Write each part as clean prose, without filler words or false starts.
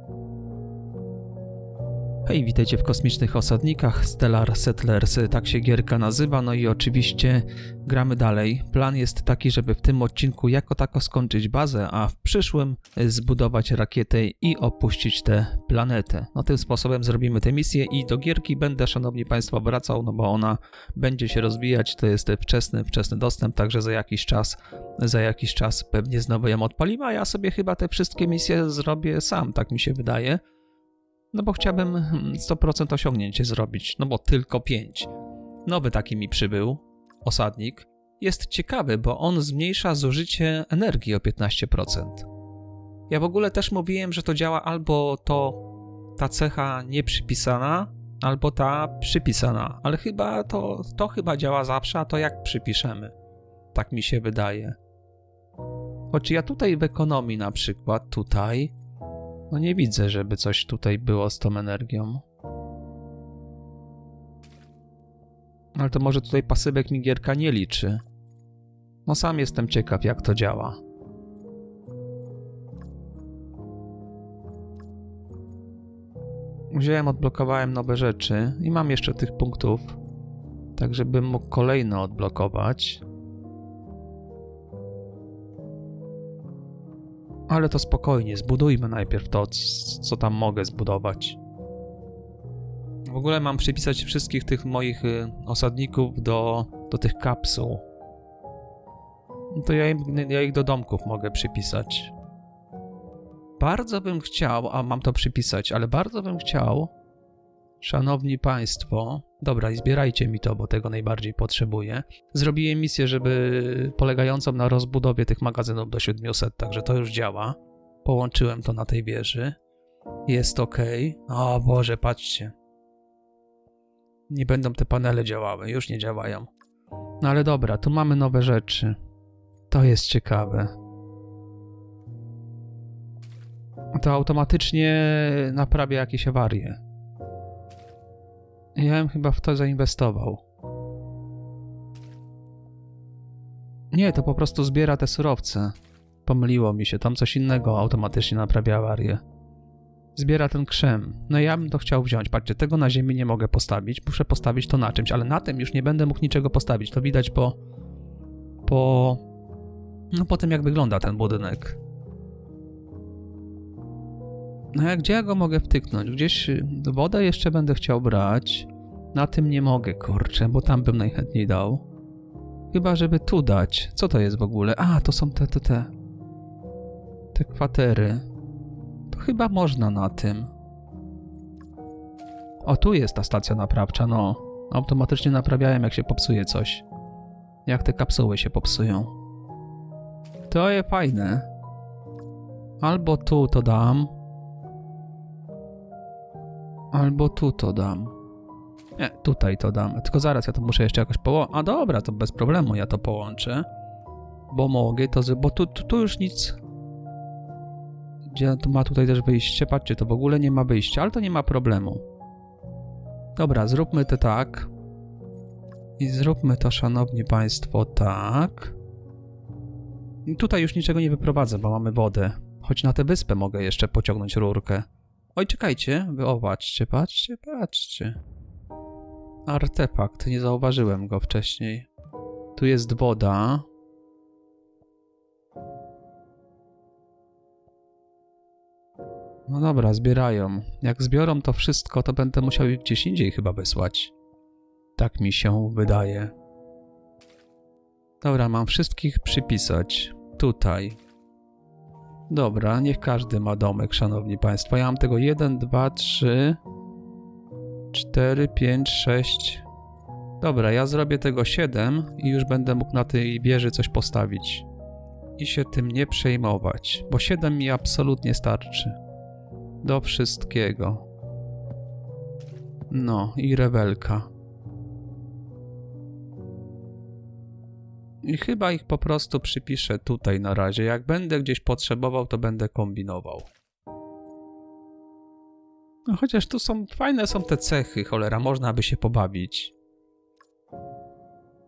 Hej, witajcie w Kosmicznych Osadnikach, Stellar Settlers, tak się gierka nazywa, no i oczywiście gramy dalej. Plan jest taki, żeby w tym odcinku jako tako skończyć bazę, a w przyszłym zbudować rakietę i opuścić tę planetę. No tym sposobem zrobimy tę misję i do gierki będę, szanowni państwo, wracał, no bo ona będzie się rozwijać, to jest wczesny dostęp, także za jakiś czas pewnie znowu ją odpalimy, a ja sobie chyba te wszystkie misje zrobię sam, tak mi się wydaje. No bo chciałbym 100% osiągnięcie zrobić, no bo tylko 5. Nowy taki mi przybył, osadnik. Jest ciekawy, bo on zmniejsza zużycie energii o 15%. Ja w ogóle też mówiłem, że to działa albo ta cecha nieprzypisana, albo ta przypisana, ale chyba to chyba działa zawsze, a to jak przypiszemy. Tak mi się wydaje. Choć ja tutaj w ekonomii na przykład, tutaj... No nie widzę, żeby coś tutaj było z tą energią. Ale to może tutaj pasywek mi gierka nie liczy. No sam jestem ciekaw, jak to działa. Wziąłem, odblokowałem nowe rzeczy i mam jeszcze tych punktów, tak żebym mógł kolejne odblokować. Ale to spokojnie, zbudujmy najpierw to, co tam mogę zbudować. W ogóle mam przypisać wszystkich tych moich osadników do tych kapsuł. No to ja ich do domków mogę przypisać. Bardzo bym chciał, a mam to przypisać, ale bardzo bym chciał, szanowni państwo, dobra i zbierajcie mi to, bo tego najbardziej potrzebuję. Zrobiłem misję, polegającą na rozbudowie tych magazynów do 700, także to już działa. Połączyłem to na tej wieży. Jest ok. O Boże, patrzcie. Nie będą te panele działały, już nie działają. No ale dobra, tu mamy nowe rzeczy. To jest ciekawe. To automatycznie naprawia jakieś awarie. Ja bym chyba w to zainwestował. Nie, to po prostu zbiera te surowce. Pomyliło mi się, tam coś innego automatycznie naprawia awarię. Zbiera ten krzem. No ja bym to chciał wziąć. Patrzcie, tego na ziemi nie mogę postawić. Muszę postawić to na czymś, ale na tym już nie będę mógł niczego postawić. To widać po tym, jak wygląda ten budynek. No gdzie ja go mogę wtyknąć? Gdzieś wodę jeszcze będę chciał brać. Na tym nie mogę, kurczę, bo tam bym najchętniej dał. Chyba, żeby tu dać. Co to jest w ogóle? A, to są te kwatery. To chyba można na tym. O, tu jest ta stacja naprawcza, no. Automatycznie naprawiałem, jak się popsuje coś. Jak te kapsuły się popsują. To jest fajne. Albo tu to dam. Albo tu to dam. Nie, tutaj to dam. Tylko zaraz ja to muszę jeszcze jakoś połączyć. A dobra, to bez problemu ja to połączę. Bo mogę to bo tu już nic. Gdzie tu ma tutaj też wyjście? Patrzcie, to w ogóle nie ma wyjścia, ale to nie ma problemu. Dobra, zróbmy to tak. I zróbmy to, szanowni państwo, tak. I tutaj już niczego nie wyprowadzę, bo mamy wodę. Choć na tę wyspę mogę jeszcze pociągnąć rurkę. Oj, czekajcie. O, patrzcie. Artefakt, nie zauważyłem go wcześniej. Tu jest woda. No dobra, zbierają. Jak zbiorą to wszystko, to będę musiał ich gdzieś indziej chyba wysłać. Tak mi się wydaje. Dobra, mam wszystkich przypisać. Tutaj. Dobra, niech każdy ma domek, szanowni państwo. Ja mam tego 1, 2, 3... 4, 5, 6. Dobra, ja zrobię tego 7 i już będę mógł na tej wieży coś postawić. I się tym nie przejmować, bo 7 mi absolutnie starczy. Do wszystkiego. No i rewelka. I chyba ich po prostu przypiszę tutaj na razie. Jak będę gdzieś potrzebował, to będę kombinował. No chociaż tu fajne są te cechy, cholera, można by się pobawić.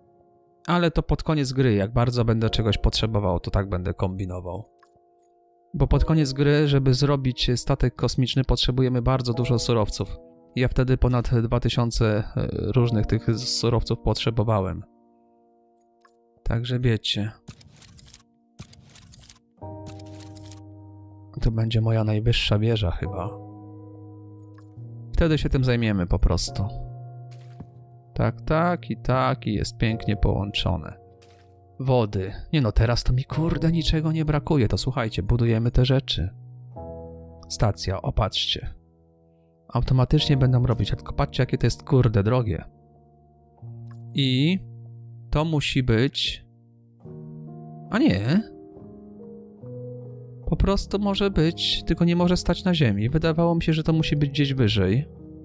Ale to pod koniec gry, jak bardzo będę czegoś potrzebował, to tak będę kombinował. Bo pod koniec gry, żeby zrobić statek kosmiczny, potrzebujemy bardzo dużo surowców. Ja wtedy ponad 2000 różnych tych surowców potrzebowałem. Także wiecie. To będzie moja najwyższa wieża chyba. Wtedy się tym zajmiemy po prostu. Tak i jest pięknie połączone. Wody. Nie no, teraz to mi kurde niczego nie brakuje. To słuchajcie, budujemy te rzeczy. Stacja, opatrzcie. Automatycznie będą robić, tylko patrzcie jakie to jest kurde drogie. I to musi być... A nie. Po prostu może być, tylko nie może stać na ziemi. Wydawało mi się, że to musi być gdzieś wyżej.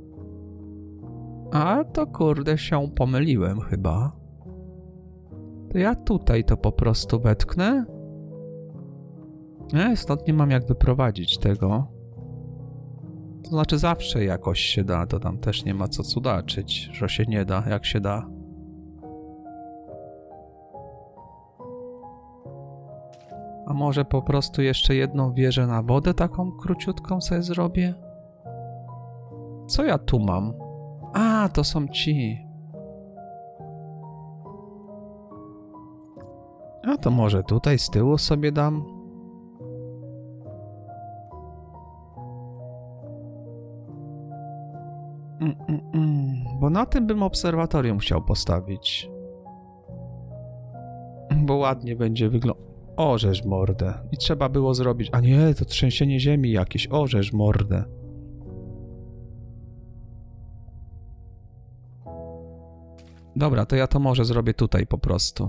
A to kurde się pomyliłem chyba. To ja tutaj to po prostu wetknę. Stąd nie mam jak wyprowadzić tego. To znaczy zawsze jakoś się da, to tam też nie ma co cudaczyć, że się nie da, jak się da. A może po prostu jeszcze jedną wieżę na wodę taką króciutką sobie zrobię? Co ja tu mam? A, to są ci. A to może tutaj z tyłu sobie dam? Bo na tym bym obserwatorium chciał postawić. Bo ładnie będzie wyglądać. Orzesz mordę. I trzeba było zrobić... A nie, to trzęsienie ziemi jakieś. Orzesz mordę. Dobra, to ja to może zrobię tutaj po prostu.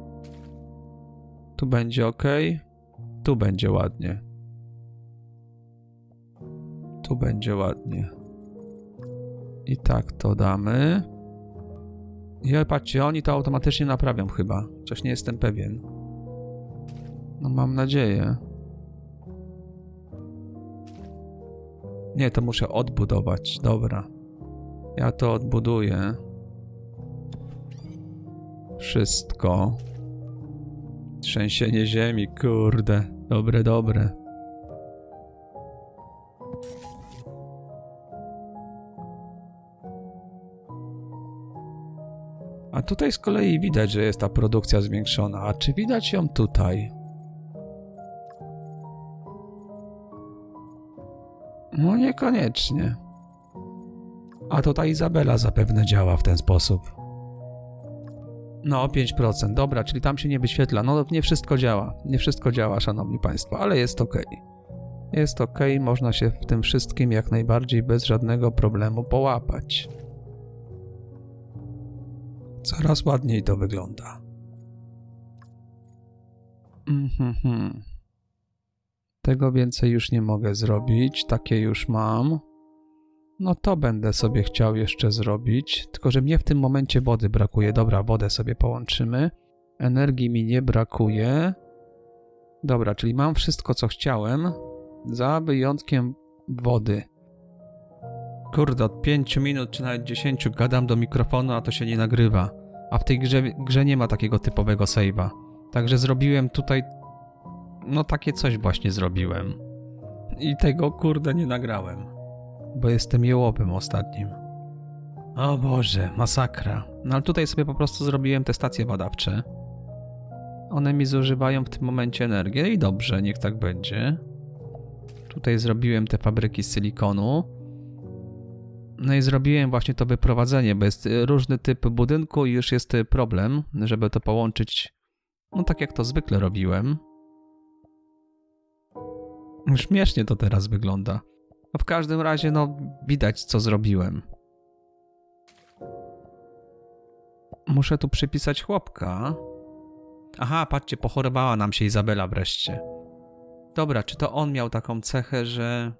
Tu będzie ok. Tu będzie ładnie. Tu będzie ładnie. I tak to damy. I patrzcie, oni to automatycznie naprawią chyba. Coś nie jestem pewien. No mam nadzieję. Nie, to muszę odbudować. Dobra. Ja to odbuduję. Wszystko. Trzęsienie ziemi, kurde. Dobre, dobre. A tutaj z kolei widać, że jest ta produkcja zwiększona. A czy widać ją tutaj? No niekoniecznie. A to ta Izabela zapewne działa w ten sposób. No 5%, dobra, czyli tam się nie wyświetla. No nie wszystko działa. Nie wszystko działa, szanowni państwo, ale jest ok. Jest ok, można się w tym wszystkim jak najbardziej bez żadnego problemu połapać. Coraz ładniej to wygląda. Tego więcej już nie mogę zrobić. Takie już mam. No to będę sobie chciał jeszcze zrobić. Tylko, że mnie w tym momencie wody brakuje. Dobra, wodę sobie połączymy. Energii mi nie brakuje. Dobra, czyli mam wszystko, co chciałem. Za wyjątkiem wody. Kurde, od 5 minut czy nawet 10 gadam do mikrofonu, a to się nie nagrywa. A w tej grze nie ma takiego typowego save'a. Także zrobiłem tutaj... No takie coś właśnie zrobiłem. I tego kurde nie nagrałem. Bo jestem jełopem ostatnim. O Boże, masakra. No ale tutaj sobie po prostu zrobiłem te stacje badawcze. One mi zużywają w tym momencie energię i dobrze, niech tak będzie. Tutaj zrobiłem te fabryki z silikonu. No i zrobiłem właśnie to wyprowadzenie, bo jest różny typ budynku i już jest problem, żeby to połączyć, no tak jak to zwykle robiłem. Śmiesznie to teraz wygląda. No w każdym razie, no widać co zrobiłem. Muszę tu przypisać chłopka. Aha, patrzcie, pochorowała nam się Izabela wreszcie. Dobra, czy to on miał taką cechę, że...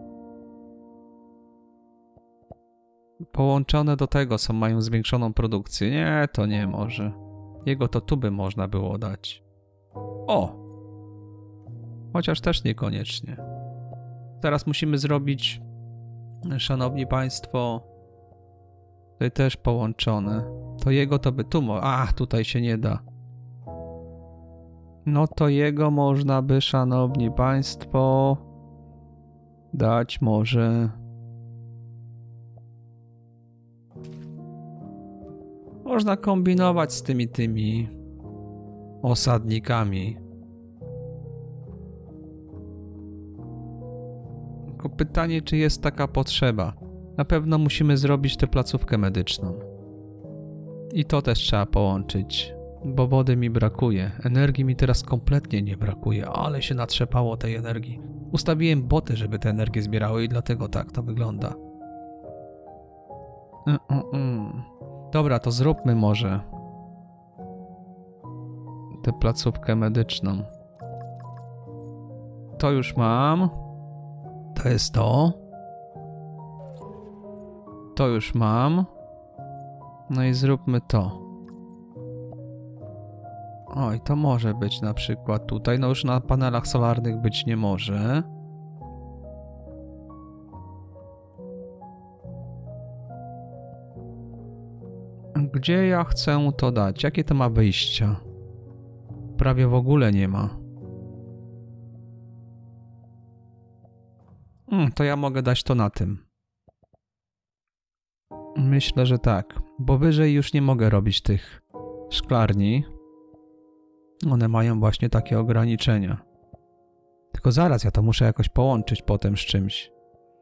Połączone do tego mają zwiększoną produkcję. Nie, to nie może. Jego to tu by można było dać. O! Chociaż też niekoniecznie. Teraz musimy zrobić, szanowni państwo, tutaj też połączone. To jego to by tu... A, tutaj się nie da. No to jego można by, szanowni państwo, dać może... Można kombinować z tymi osadnikami. Tylko pytanie, czy jest taka potrzeba. Na pewno musimy zrobić tę placówkę medyczną. I to też trzeba połączyć, bo wody mi brakuje. Energii mi teraz kompletnie nie brakuje, ale się natrzepało tej energii. Ustawiłem boty, żeby tę energię zbierały i dlatego tak to wygląda. Dobra, to zróbmy może tę placówkę medyczną. To już mam. To jest to. To już mam. No i zróbmy to. Oj, to może być na przykład tutaj. No już na panelach solarnych być nie może. Gdzie ja chcę to dać? Jakie to ma wyjścia? Prawie w ogóle nie ma. To ja mogę dać to na tym. Myślę, że tak. Bo wyżej już nie mogę robić tych szklarni. One mają właśnie takie ograniczenia. Tylko zaraz, ja to muszę jakoś połączyć potem z czymś.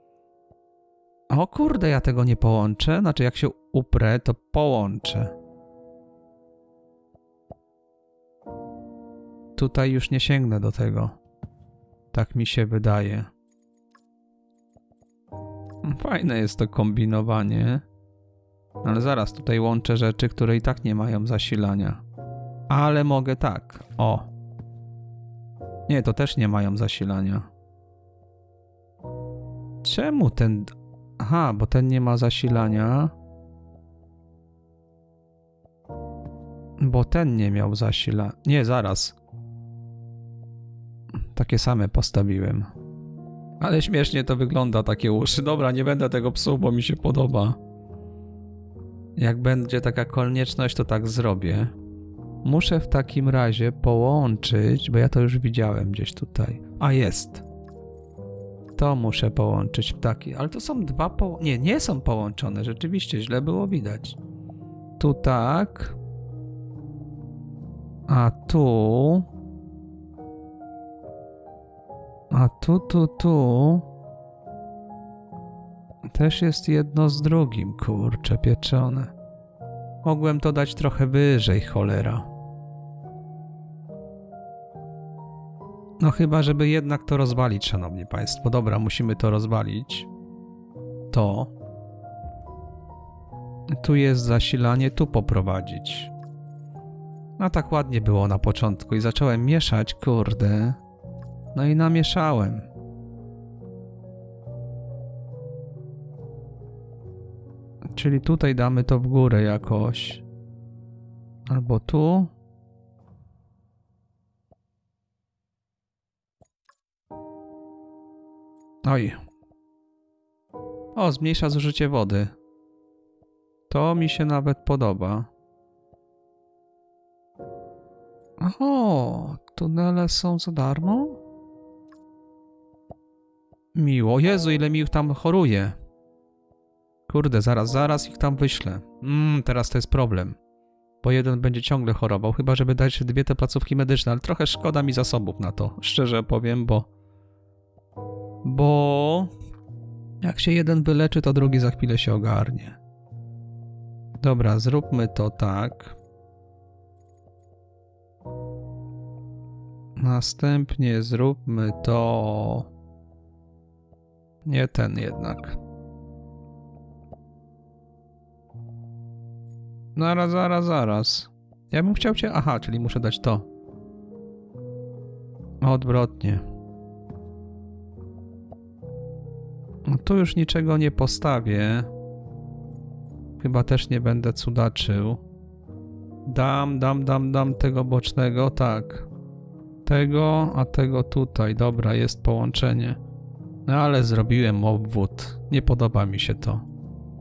O kurde, ja tego nie połączę. Znaczy, jak się uprę, to połączę. Tutaj już nie sięgnę do tego. Tak mi się wydaje. Fajne jest to kombinowanie. Ale zaraz, tutaj łączę rzeczy, które i tak nie mają zasilania. Ale mogę tak. O. Nie, to też nie mają zasilania. Czemu ten... Aha, bo ten nie ma zasilania. Bo ten nie miał zasilania. Nie, zaraz. Takie same postawiłem. Ale śmiesznie to wygląda, takie uszy. Dobra, nie będę tego psuł, bo mi się podoba. Jak będzie taka konieczność, to tak zrobię. Muszę w takim razie połączyć, bo ja to już widziałem gdzieś tutaj. A jest. To muszę połączyć w taki. Ale to są dwa Nie, nie są połączone. Rzeczywiście źle było widać. Tu tak. A tu... A tu... Też jest jedno z drugim, kurcze pieczone. Mogłem to dać trochę wyżej, cholera. No chyba, żeby jednak to rozwalić, szanowni państwo. Dobra, musimy to rozwalić. To. Tu jest zasilanie, tu poprowadzić. No tak ładnie było na początku i zacząłem mieszać, kurde. No i namieszałem. Czyli tutaj damy to w górę jakoś. Albo tu. Oj. O, zmniejsza zużycie wody. To mi się nawet podoba. O, tunele są za darmo? Miło. Jezu, ile mi ich tam choruje. Kurde, zaraz ich tam wyślę. Teraz to jest problem. Bo jeden będzie ciągle chorował, chyba żeby dać dwie te placówki medyczne, ale trochę szkoda mi zasobów na to. Szczerze powiem, bo jak się jeden wyleczy, to drugi za chwilę się ogarnie. Dobra, zróbmy to tak. Następnie zróbmy to... Nie ten jednak. Zaraz. Ja bym chciał cię... Aha, czyli muszę dać to. Odwrotnie. No tu już niczego nie postawię. Chyba też nie będę cudaczył. Dam tego bocznego, tak. Tego, a tego tutaj. Dobra, jest połączenie. No ale zrobiłem obwód. Nie podoba mi się to.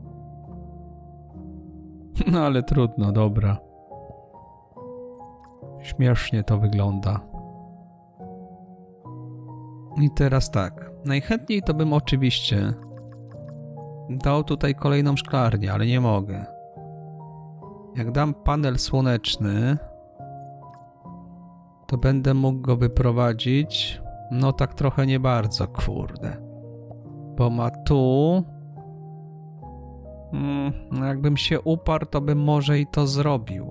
No ale trudno, dobra. Śmiesznie to wygląda. I teraz tak. Najchętniej to bym oczywiście dał tutaj kolejną szklarnię, ale nie mogę. Jak dam panel słoneczny, to będę mógł go wyprowadzić. No tak trochę nie bardzo, kurde. Bo ma tu... No jakbym się uparł, to bym może i to zrobił.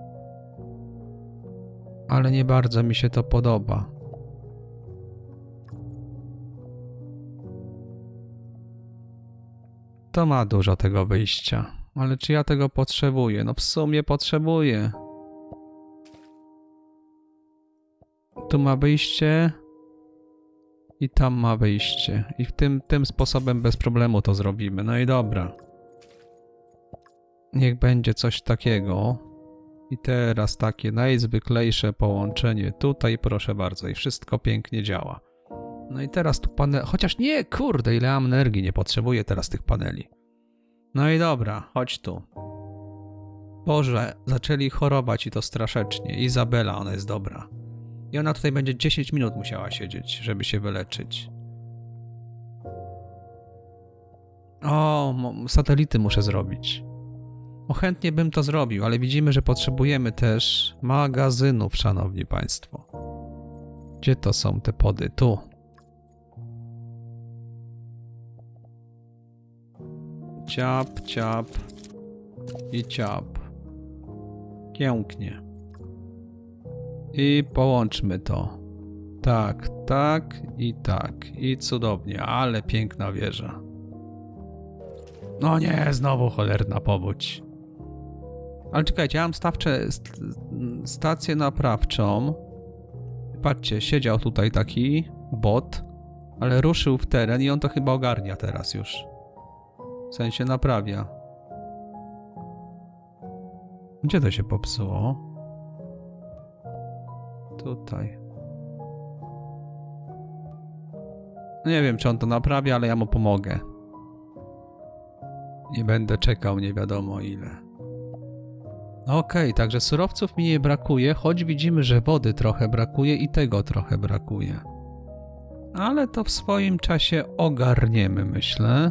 Ale nie bardzo mi się to podoba. To ma dużo tego wyjścia. Ale czy ja tego potrzebuję? No w sumie potrzebuję. Tu ma wyjście i tam ma wyjście. I tym sposobem bez problemu to zrobimy. No i dobra. Niech będzie coś takiego. I teraz takie najzwyklejsze połączenie tutaj, proszę bardzo. I wszystko pięknie działa. No i teraz tu panel... Chociaż nie, kurde, ile mam energii. Nie potrzebuję teraz tych paneli. No i dobra, chodź tu. Boże, zaczęli chorować i to straszecznie. Izabela, ona jest dobra. I ona tutaj będzie 10 minut musiała siedzieć, żeby się wyleczyć. O, satelity muszę zrobić. Chętnie bym to zrobił, ale widzimy, że potrzebujemy też magazynów, szanowni państwo. Gdzie to są te pody? Tu. Ciap, ciap i ciap. Pięknie. I połączmy to. Tak, tak i tak. I cudownie, ale piękna wieża. No nie, znowu cholerna powódź. Ale czekajcie, ja mam stację naprawczą. Patrzcie, siedział tutaj taki bot, ale ruszył w teren i on to chyba ogarnia teraz już. W sensie naprawia. Gdzie to się popsuło? Tutaj. Nie wiem, czy on to naprawia, ale ja mu pomogę. Nie będę czekał nie wiadomo ile. Okej, także surowców mi nie brakuje, choć widzimy, że wody trochę brakuje i tego trochę brakuje. Ale to w swoim czasie ogarniemy, myślę.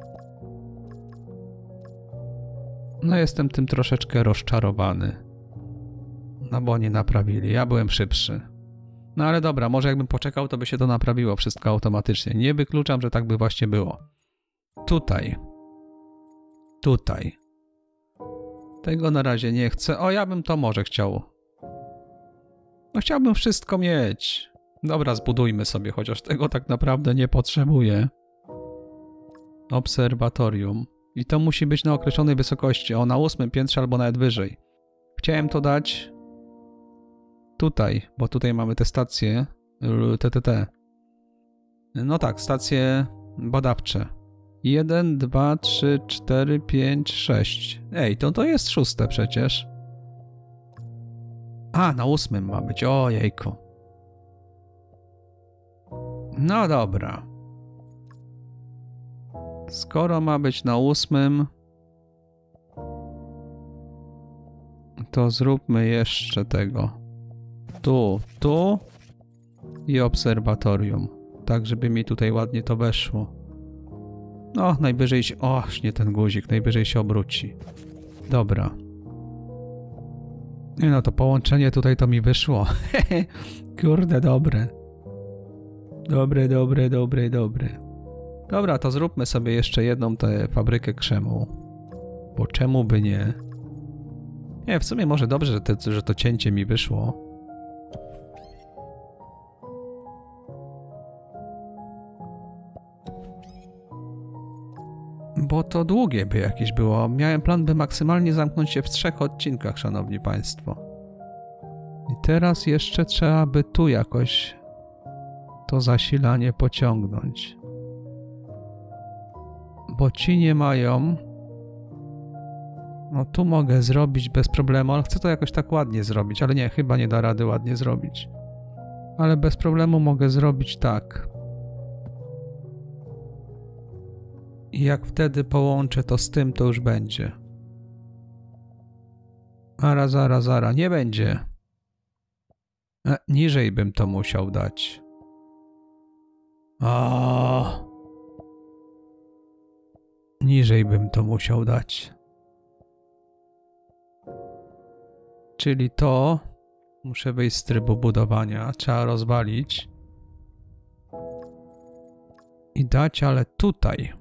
No jestem tym troszeczkę rozczarowany. No bo nie naprawili, ja byłem szybszy. No ale dobra, może jakbym poczekał, to by się to naprawiło wszystko automatycznie. Nie wykluczam, że tak by właśnie było. Tutaj. Tutaj. Tego na razie nie chcę. O, ja bym to może chciał. No chciałbym wszystko mieć. Dobra, zbudujmy sobie, chociaż tego tak naprawdę nie potrzebuję. Obserwatorium. I to musi być na określonej wysokości. O, na 8. piętrze albo nawet wyżej. Chciałem to dać tutaj, bo tutaj mamy te stacje TTT. No tak, stacje badawcze. 1, 2, 3, 4, 5, 6. Ej, to jest 6 przecież. A, na 8 ma być. O, jejku. No dobra. Skoro ma być na 8, to zróbmy jeszcze tego. Tu i obserwatorium. Tak, żeby mi tutaj ładnie to weszło. No, najwyżej się... O, nie ten guzik, najwyżej się obróci. Dobra. Nie no, to połączenie tutaj to mi wyszło. Kurde, dobre. Dobre. Dobra, to zróbmy sobie jeszcze jedną tę fabrykę krzemu. Bo czemu by nie? Nie, w sumie może dobrze, że to cięcie mi wyszło. Bo to długie by jakieś było. Miałem plan, by maksymalnie zamknąć się w 3 odcinkach, szanowni państwo. I teraz jeszcze trzeba by tu jakoś to zasilanie pociągnąć. Bo ci nie mają... No tu mogę zrobić bez problemu, ale chcę to jakoś tak ładnie zrobić, ale nie, chyba nie da rady ładnie zrobić. Ale bez problemu mogę zrobić tak. I jak wtedy połączę to z tym, to już będzie. Zara, nie będzie. Niżej bym to musiał dać. Niżej bym to musiał dać. Czyli to muszę wyjść z trybu budowania. Trzeba rozwalić. I dać, ale tutaj.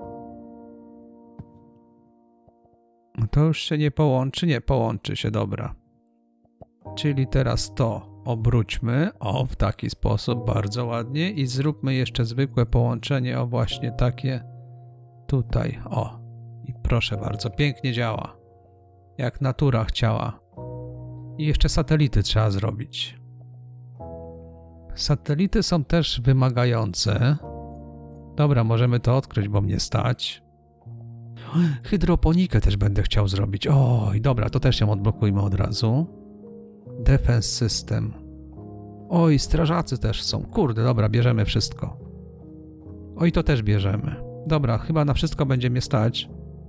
No to już się nie połączy? Nie, połączy się, dobra. Czyli teraz to obróćmy, o, w taki sposób, bardzo ładnie i zróbmy jeszcze zwykłe połączenie, o właśnie takie tutaj, o. I proszę bardzo, pięknie działa. Jak natura chciała. I jeszcze satelity trzeba zrobić. Satelity są też wymagające. Dobra, możemy to odkryć, bo mnie stać. Hydroponikę też będę chciał zrobić. Oj, dobra, to też ją odblokujmy od razu. Defense System. Oj, strażacy też są. Kurde, dobra, bierzemy wszystko. Oj, to też bierzemy. Dobra, chyba na wszystko będzie mnie stać.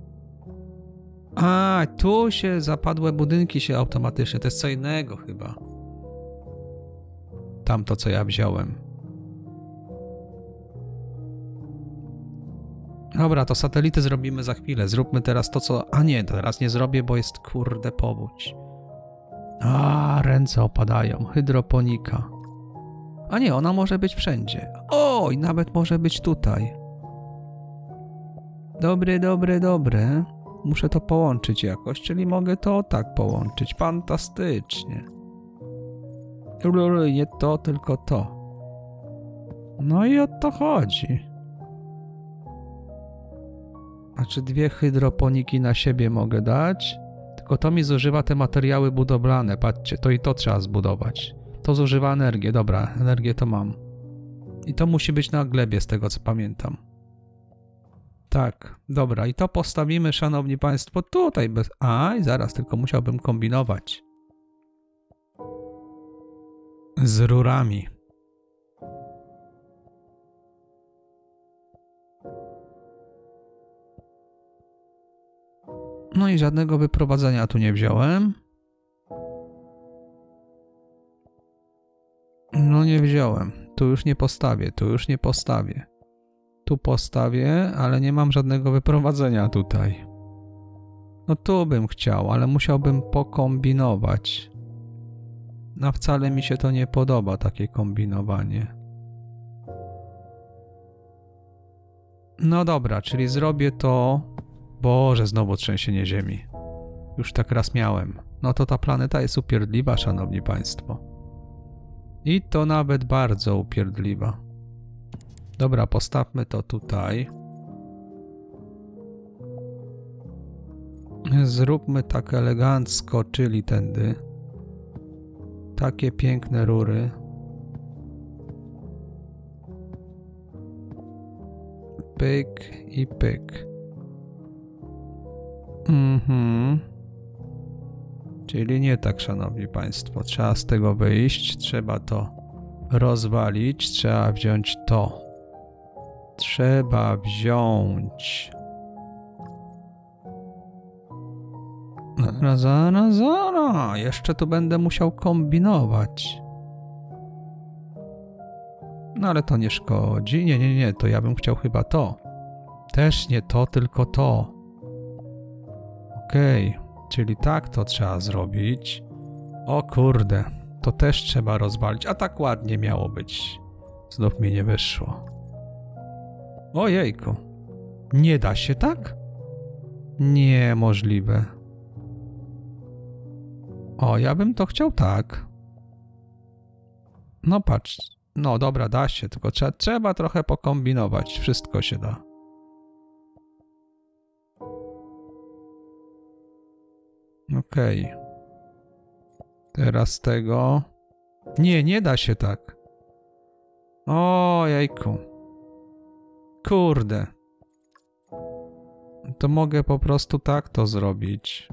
Tu się zapadłe budynki się automatycznie. To jest co innego chyba. Tamto, co ja wziąłem. Dobra, to satelity zrobimy za chwilę. Zróbmy teraz to, co... nie, teraz nie zrobię, bo jest kurde powódź. Ręce opadają. Hydroponika. Nie, ona może być wszędzie. I nawet może być tutaj. Dobre. Muszę to połączyć jakoś, czyli mogę to tak połączyć. Fantastycznie. Nie to, tylko to. No i o to chodzi. Znaczy 2 hydroponiki na siebie mogę dać, tylko to mi zużywa te materiały budowlane. Patrzcie, to i to trzeba zbudować. To zużywa energię, dobra, energię to mam. I to musi być na glebie, z tego co pamiętam. Tak, dobra, i to postawimy, szanowni państwo, tutaj bez... i zaraz, tylko musiałbym kombinować. Z rurami. No i żadnego wyprowadzenia tu nie wziąłem. No nie wziąłem. Tu już nie postawię, Tu postawię, ale nie mam żadnego wyprowadzenia tutaj. No tu bym chciał, ale musiałbym pokombinować. No wcale mi się to nie podoba, takie kombinowanie. No dobra, czyli zrobię to... Boże, znowu trzęsienie ziemi. Już tak raz miałem. No to ta planeta jest upierdliwa, szanowni państwo. I to nawet bardzo upierdliwa. Dobra, postawmy to tutaj. Zróbmy tak elegancko, czyli tędy. Takie piękne rury. Pyk i pyk. Czyli nie tak, szanowni państwo. Trzeba z tego wyjść, trzeba to rozwalić, trzeba wziąć to. Trzeba wziąć... Zaraz. Jeszcze tu będę musiał kombinować. No ale to nie szkodzi. Nie, to ja bym chciał chyba to. Też nie to, tylko to. Okej, czyli tak to trzeba zrobić. O kurde, to też trzeba rozwalić, a tak ładnie miało być. Znów mi nie wyszło. Ojejku, nie da się tak? Niemożliwe. Ja bym to chciał tak. No patrz, no dobra, da się, tylko trzeba trochę pokombinować, wszystko się da. Okej. Teraz tego... Nie da się tak. Ojejku. Kurde. To mogę po prostu tak to zrobić.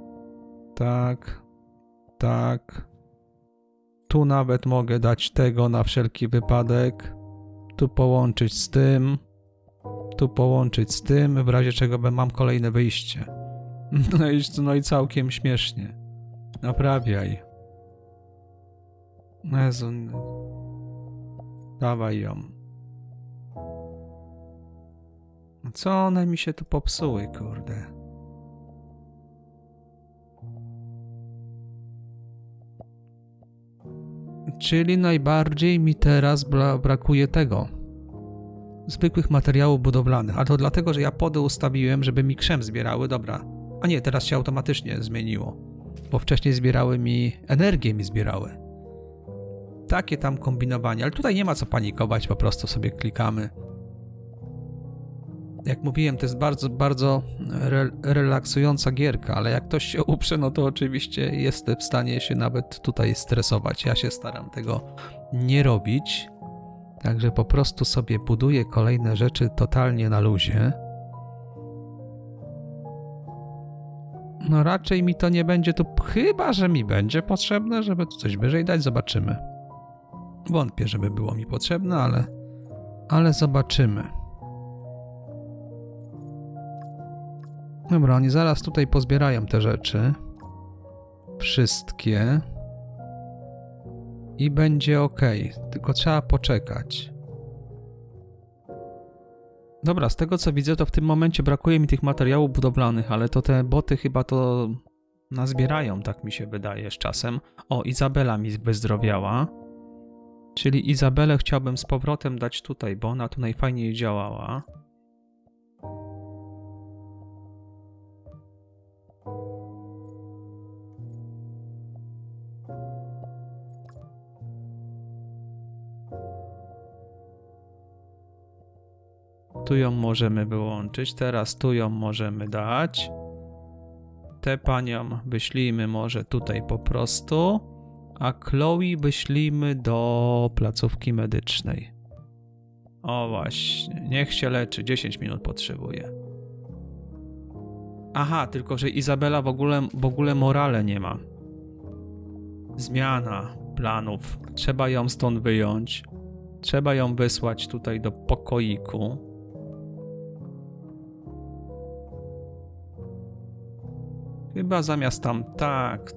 Tak. Tu nawet mogę dać tego na wszelki wypadek. Tu połączyć z tym. Tu połączyć z tym, w razie czego mam kolejne wyjście. No i całkiem śmiesznie. Naprawiaj. Jezu. Dawaj ją. Co one mi się tu popsuły, kurde? Czyli najbardziej mi teraz brakuje tego. Zwykłych materiałów budowlanych. A to dlatego, że ja pody ustawiłem, żeby mi krzem zbierały. Dobra. A nie, teraz się automatycznie zmieniło. Bo wcześniej zbierały mi... energię mi zbierały. Takie tam kombinowanie. Ale tutaj nie ma co panikować. Po prostu sobie klikamy. Jak mówiłem, to jest bardzo, bardzo relaksująca gierka, ale jak ktoś się uprze, no to oczywiście jest w stanie się nawet tutaj stresować. Ja się staram tego nie robić, także po prostu sobie buduję kolejne rzeczy totalnie na luzie. No raczej mi to nie będzie tu, chyba że mi będzie potrzebne, żeby tu coś wyżej dać, zobaczymy. Wątpię, żeby było mi potrzebne, ale zobaczymy. Dobra, oni zaraz tutaj pozbierają te rzeczy. Wszystkie. I będzie ok. Tylko trzeba poczekać. Dobra, z tego co widzę, to w tym momencie brakuje mi tych materiałów budowlanych, ale to te boty chyba to nazbierają, tak mi się wydaje z czasem. O, Izabela mi wyzdrowiała. Czyli Izabelę chciałbym z powrotem dać tutaj, bo ona tu najfajniej działała. Tu ją możemy wyłączyć, teraz tu ją możemy dać. Tę panią wyślijmy może tutaj po prostu, a Chloe wyślijmy do placówki medycznej. O właśnie, niech się leczy, 10 minut potrzebuje. Aha, tylko że Izabela w ogóle morale nie ma. Zmiana planów, trzeba ją stąd wyjąć. Trzeba ją wysłać tutaj do pokoiku. Chyba zamiast tam, tak.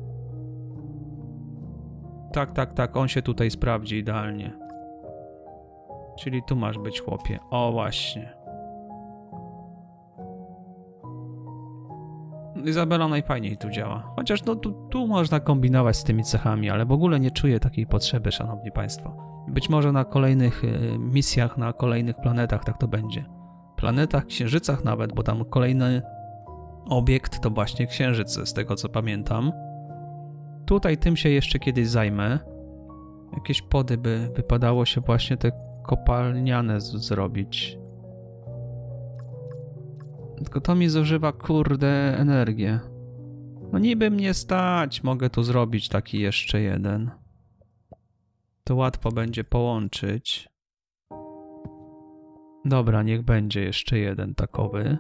Tak, on się tutaj sprawdzi idealnie. Czyli tu masz być, chłopie. O, właśnie. Izabela najfajniej tu działa. Chociaż no tu można kombinować z tymi cechami, ale w ogóle nie czuję takiej potrzeby, szanowni państwo. Być może na kolejnych misjach, na kolejnych planetach tak to będzie. Planetach, księżycach nawet, bo tam kolejny obiekt to właśnie księżyce, z tego co pamiętam. Tutaj tym się jeszcze kiedyś zajmę. Jakieś pody by wypadało się właśnie te kopalniane zrobić. Tylko to mi zużywa, kurde, energię. No niby mnie stać, mogę tu zrobić taki jeszcze jeden. To łatwo będzie połączyć. Dobra, niech będzie jeszcze jeden takowy.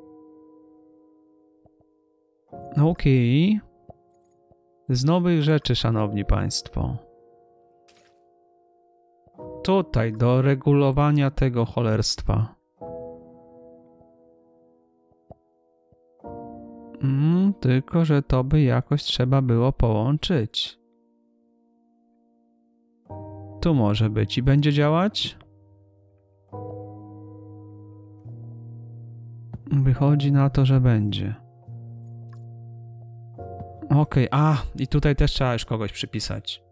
Okej. Z nowych rzeczy, szanowni państwo. Tutaj do regulowania tego cholerstwa. Tylko że to by jakoś trzeba było połączyć. Tu może być i będzie działać? Wychodzi na to, że będzie. Okej, i tutaj też trzeba już kogoś przypisać.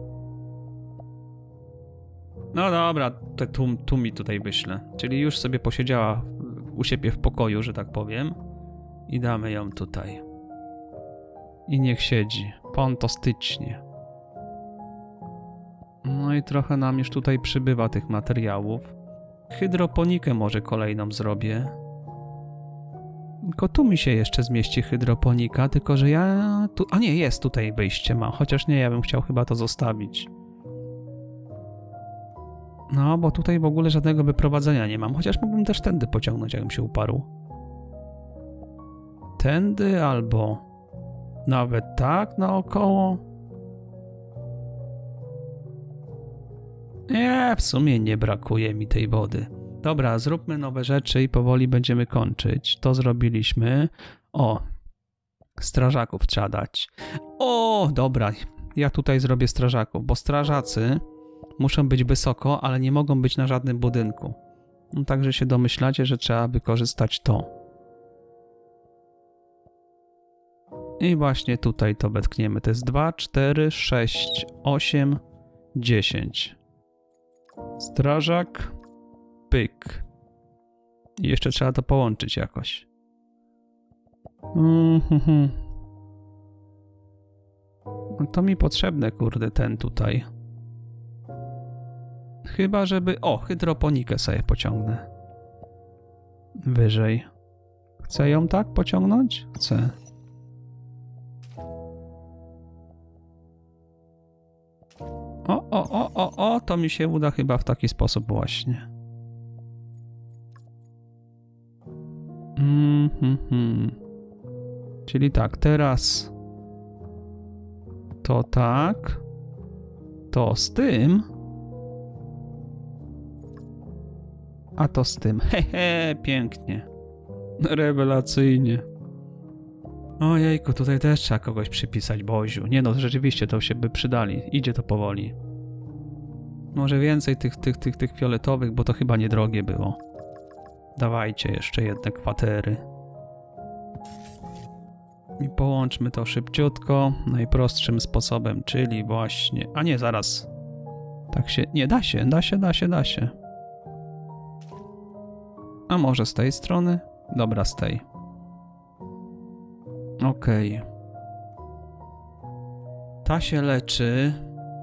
No dobra, tu mi tutaj wyślę. Czyli już sobie posiedziała u siebie w pokoju, że tak powiem. I damy ją tutaj. I niech siedzi. Fantastycznie. No i trochę nam już tutaj przybywa tych materiałów. Hydroponikę może kolejną zrobię. Tylko tu mi się jeszcze zmieści hydroponika, tylko że ja tu... A nie, jest tutaj wyjście ma. Chociaż nie, ja bym chciał chyba to zostawić. No, bo tutaj w ogóle żadnego wyprowadzenia nie mam. Chociaż mógłbym też tędy pociągnąć, jakbym się uparł. Tędy albo nawet tak naokoło. Nie, w sumie nie brakuje mi tej wody. Dobra, zróbmy nowe rzeczy i powoli będziemy kończyć. To zrobiliśmy. O, strażaków trzeba dać. O, dobra, ja tutaj zrobię strażaków, bo strażacy muszą być wysoko, ale nie mogą być na żadnym budynku. No, także się domyślacie, że trzeba wykorzystać to. I właśnie tutaj to wetkniemy. To jest 2, 4, 6, 8, 10. Strażak, pyk. I jeszcze trzeba to połączyć jakoś. No to mi potrzebne, kurde, ten tutaj. Chyba, żeby... O, hydroponikę sobie pociągnę. Wyżej. Chcę ją tak pociągnąć? Chcę. O, to mi się uda chyba w taki sposób właśnie. Czyli tak, teraz to tak, to z tym, a to z tym. Hehe, pięknie. Rewelacyjnie. Ojejku, tutaj też trzeba kogoś przypisać, Boziu. Nie no, rzeczywiście to się by przydali. Idzie to powoli. Może więcej tych fioletowych, bo to chyba niedrogie było. Dawajcie jeszcze jedne kwatery. I połączmy to szybciutko, najprostszym sposobem, czyli właśnie... A nie, zaraz. Tak się... Nie, da się. A może z tej strony? Dobra, z tej. Okej. Ta się leczy.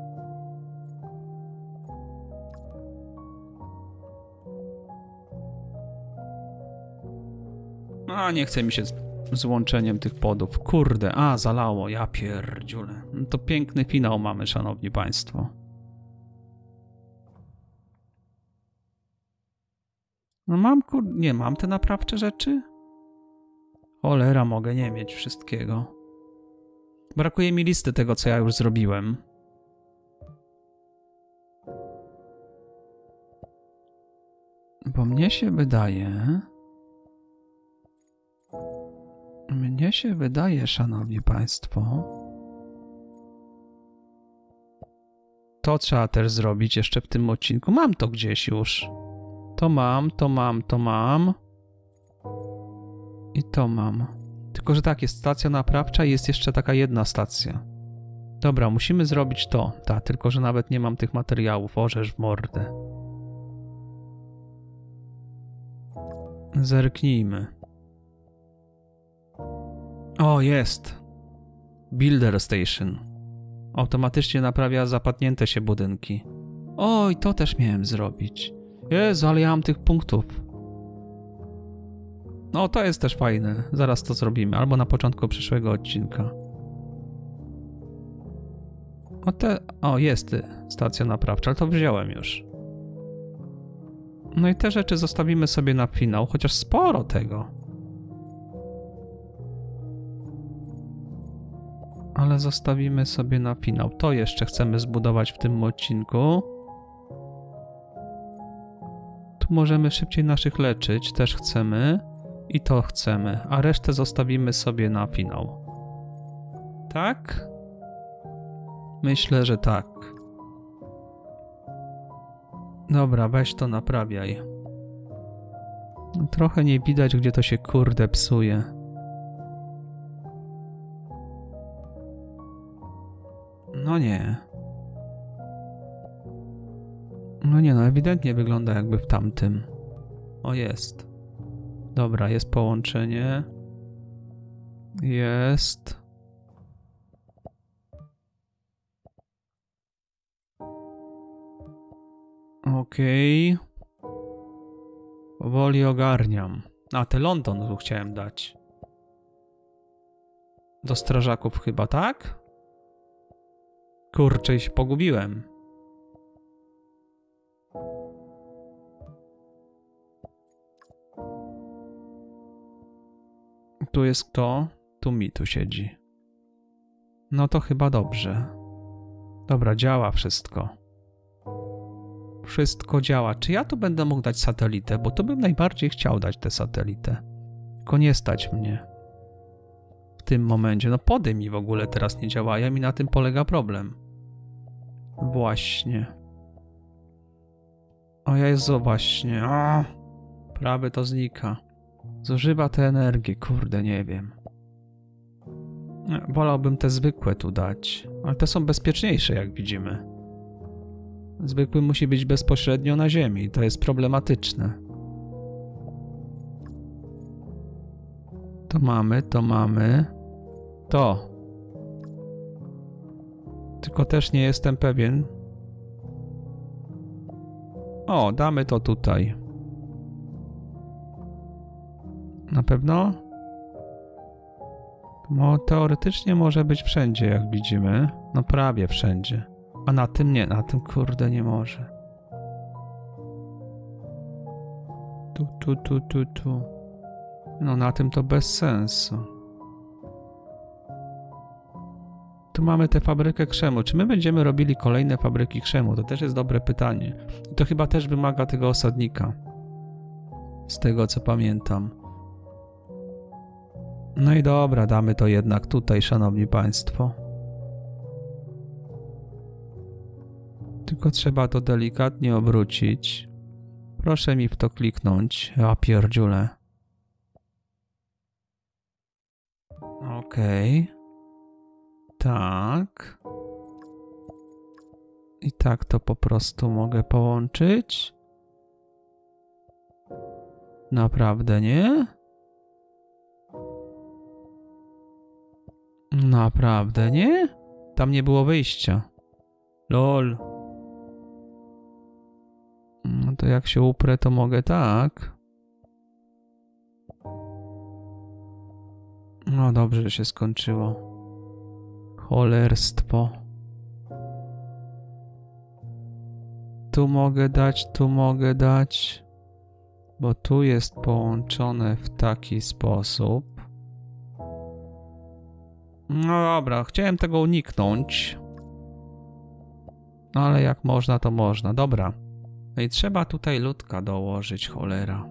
A, nie chce mi się z łączeniem tych podów. Kurde, zalało, ja pierdziule. No to piękny finał mamy, szanowni państwo. No mam, nie mam te naprawcze rzeczy? Cholera, mogę nie mieć wszystkiego. Brakuje mi listy tego, co ja już zrobiłem. Bo mnie się wydaje, szanowni państwo, to trzeba też zrobić jeszcze w tym odcinku. Mam to gdzieś już. To mam. I to mam. Tylko, że tak, jest stacja naprawcza i jest jeszcze taka jedna stacja. Dobra, musimy zrobić to. Tak, tylko, że nawet nie mam tych materiałów. Orzesz w mordę. Zerknijmy. O, jest. Builder Station. Automatycznie naprawia zapadnięte się budynki. Oj, to też miałem zrobić. Jezu, ale ja mam tych punktów. No, to jest też fajne. Zaraz to zrobimy. Albo na początku przyszłego odcinka. O, jest stacja naprawcza, ale to wziąłem już. No i te rzeczy zostawimy sobie na finał, chociaż sporo tego. Ale zostawimy sobie na finał. To jeszcze chcemy zbudować w tym odcinku. Tu możemy szybciej naszych leczyć, też chcemy. I to chcemy, a resztę zostawimy sobie na finał. Tak? Myślę, że tak. Dobra, weź to naprawiaj. Trochę nie widać, gdzie to się kurde psuje. No nie. No ewidentnie wygląda jakby w tamtym. O, jest. Dobra, jest połączenie. Jest. Okej. Powoli ogarniam. A, te London tu chciałem dać. Do strażaków chyba, tak? Kurczę, się pogubiłem. Tu jest kto? Tu mi tu siedzi. No to chyba dobrze. Dobra, działa wszystko. Wszystko działa. Czy ja tu będę mógł dać satelitę? Bo to bym najbardziej chciał dać tę satelitę. Tylko nie stać mnie. W tym momencie? No pody mi w ogóle teraz nie działają i na tym polega problem. Właśnie. O Jezu, właśnie. O! Prawy to znika. Zużywa tę energię, kurde, nie wiem. Wolałbym te zwykłe tu dać, ale te są bezpieczniejsze, jak widzimy. Zwykły musi być bezpośrednio na ziemi, to jest problematyczne. To mamy, to mamy. To. Tylko też nie jestem pewien. O, damy to tutaj. Na pewno? No, teoretycznie może być wszędzie, jak widzimy. No prawie wszędzie. A na tym nie, na tym kurde nie może. Tu. No na tym to bez sensu. Tu mamy tę fabrykę krzemu. Czy my będziemy robili kolejne fabryki krzemu? To też jest dobre pytanie. I to chyba też wymaga tego osadnika. Z tego co pamiętam. No i dobra, damy to jednak tutaj, szanowni państwo. Tylko trzeba to delikatnie obrócić. Proszę mi w to kliknąć. Ja pierdziule. Okej. Tak. I tak to po prostu mogę połączyć. Naprawdę nie? Naprawdę nie? Tam nie było wyjścia. Lol. No to jak się uprę, to mogę tak. No dobrze, że się skończyło. Cholerstwo. Tu mogę dać. Bo tu jest połączone w taki sposób. No dobra, chciałem tego uniknąć. No ale jak można, to można. Dobra. No i trzeba tutaj ludka dołożyć, cholera.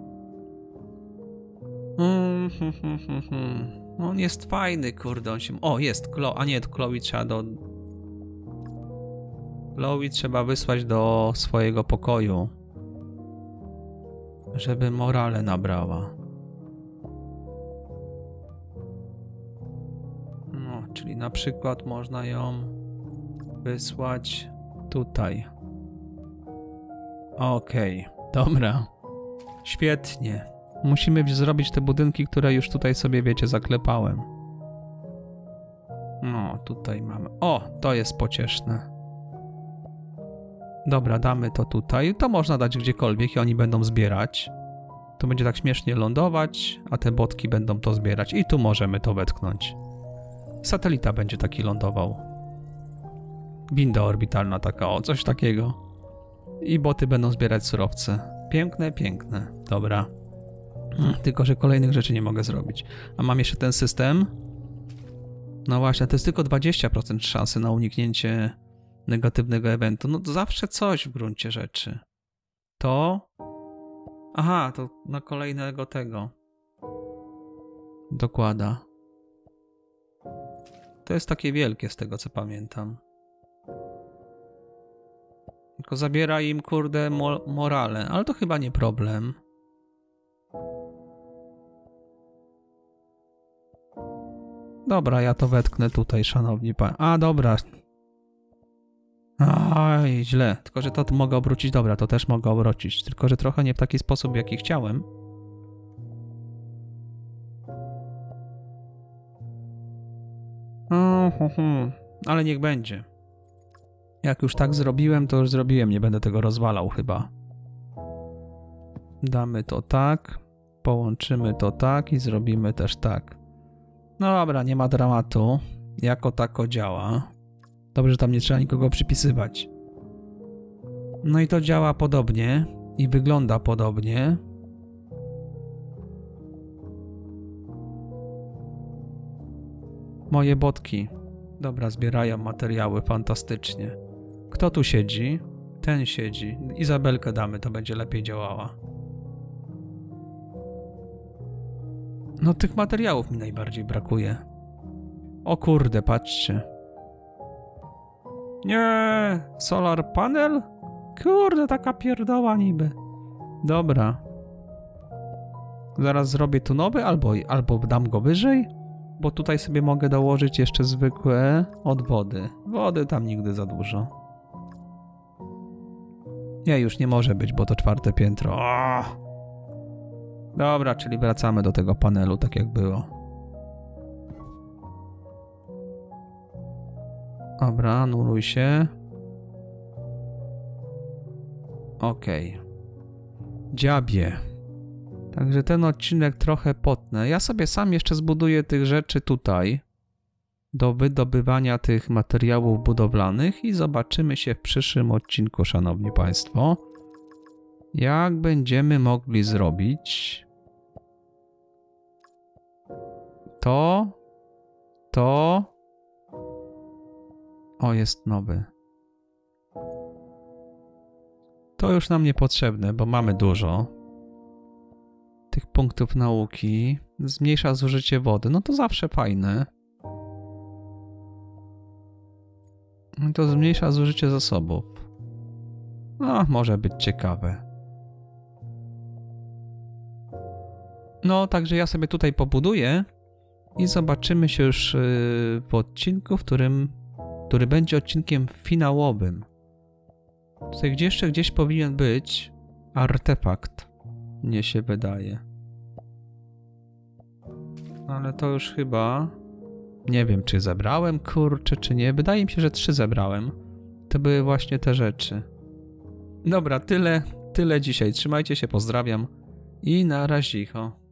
No on jest fajny, kurde, on się... O, jest, a nie, Chloe trzeba Chloe trzeba wysłać do swojego pokoju. Żeby morale nabrała. No, czyli na przykład można ją wysłać tutaj. Okej, dobra. Świetnie. Musimy zrobić te budynki, które już tutaj sobie, wiecie, zaklepałem. No, tutaj mamy... O, to jest pocieszne. Dobra, damy to tutaj. To można dać gdziekolwiek i oni będą zbierać. To będzie tak śmiesznie lądować, a te botki będą to zbierać. I tu możemy to wetknąć. Satelita będzie taki lądował. Winda orbitalna taka, o, coś takiego. I boty będą zbierać surowce. Piękne, piękne. Dobra. Tylko że kolejnych rzeczy nie mogę zrobić. A mam jeszcze ten system. No właśnie, to jest tylko 20% szansy na uniknięcie negatywnego eventu. No to zawsze coś w gruncie rzeczy. To... Aha, to na kolejnego tego. Dokłada. To jest takie wielkie z tego co pamiętam. Tylko zabiera im, kurde, morale. Ale to chyba nie problem. Dobra, ja to wetknę tutaj, szanowni państwo. A, dobra. Aj, źle. Tylko, że to mogę obrócić. Dobra, to też mogę obrócić. Tylko, że trochę nie w taki sposób, w jaki chciałem. Ale niech będzie. Jak już tak zrobiłem, to już zrobiłem. Nie będę tego rozwalał chyba. Damy to tak. Połączymy to tak i zrobimy też tak. No dobra, nie ma dramatu. Jako tako działa. Dobrze, że tam nie trzeba nikogo przypisywać. No i to działa podobnie. I wygląda podobnie. Moje botki. Dobra, zbierają materiały fantastycznie. Kto tu siedzi? Ten siedzi. Izabelkę damy, to będzie lepiej działała. No tych materiałów mi najbardziej brakuje. O kurde, patrzcie. Nie, solar panel? Kurde, taka pierdoła niby. Dobra. Zaraz zrobię tu nowy, albo dam go wyżej, bo tutaj sobie mogę dołożyć jeszcze zwykłe od wody. Wody tam nigdy za dużo. Nie, już nie może być, bo to 4. piętro. O! Dobra, czyli wracamy do tego panelu, tak jak było. Dobra, anuluj się. Okej. Dziabie. Także ten odcinek trochę potnę. Ja sobie sam jeszcze zbuduję tych rzeczy tutaj do wydobywania tych materiałów budowlanych i zobaczymy się w przyszłym odcinku, szanowni państwo. Jak będziemy mogli zrobić to. O, jest nowy. To już nam niepotrzebne, bo mamy dużo tych punktów nauki. Zmniejsza zużycie wody. No to zawsze fajne. To zmniejsza zużycie zasobów. No, może być ciekawe. No, także ja sobie tutaj pobuduję i zobaczymy się już w odcinku, który będzie odcinkiem finałowym. Tutaj gdzieś powinien być artefakt. Mnie się wydaje. Ale to już chyba... Nie wiem, czy zebrałem, kurczę, czy nie. Wydaje mi się, że 3 zebrałem. To były właśnie te rzeczy. Dobra, tyle dzisiaj. Trzymajcie się, pozdrawiam i na razie.